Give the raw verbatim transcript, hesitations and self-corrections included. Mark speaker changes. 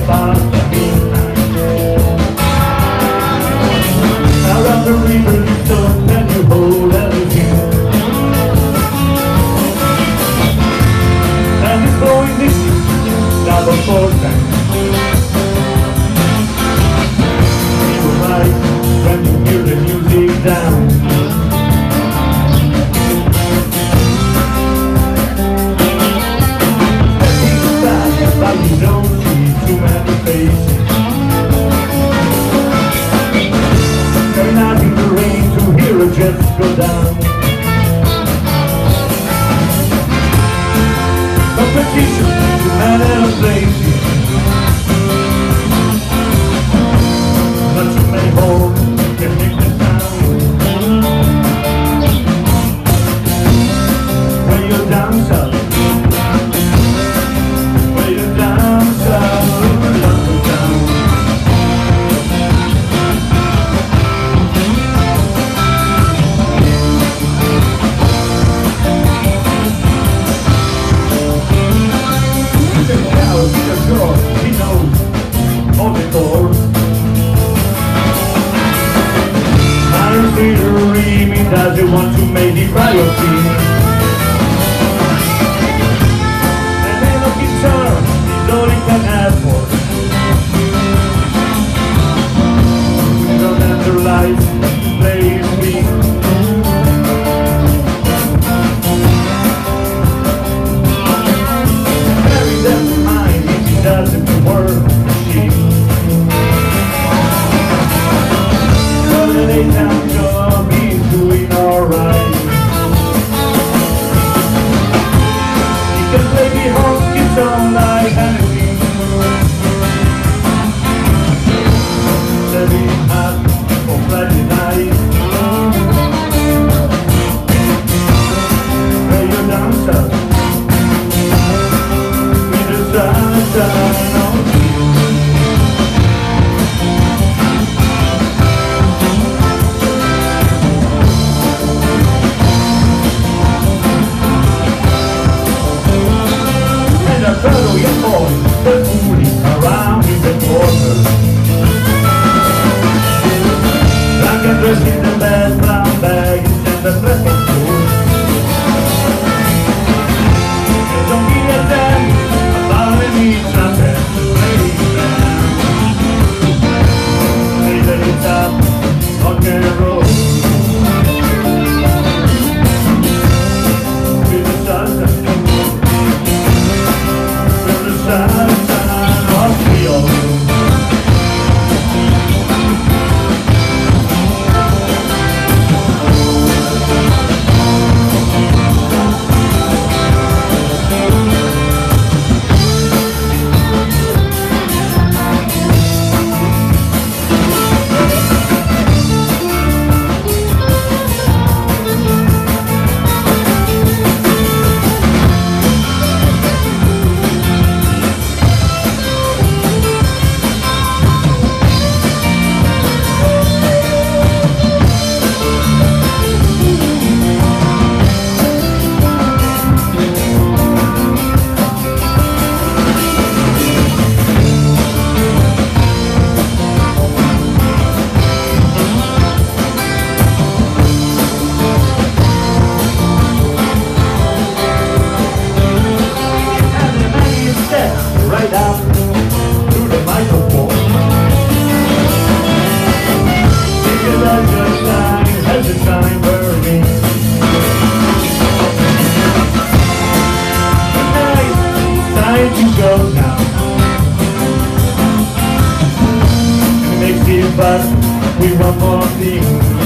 Speaker 1: past the midnight. Around the river you stop and you hold everything. And it's blowing this double four times. People right when you hear the music down. But you don't see too many faces. Going out in the rain to hear a jet go down. Competition to man and a place. Not too many holes can make the sound. When you're down south, he knows all the chords. I'm dreaming that you want to make it priority. And then a guitar is all you can ask for. You don't have to life play with me. Carry that in mind if it doesn't work. The daytime job is doing alright. You can play the whole guitar like anything. Steady up for Friday night. Where you're down south with the sunshine on you. Fellow young boys, they're fooling around in the water. Black and dressed in the best brown bags and the plastic food. They don't give a damn about any trumpet playing band. They let it up on the road with the sunset. Right out to the microphone. Because I just time has the time burning. Tonight, time to go now. It makes it fast with one more thing.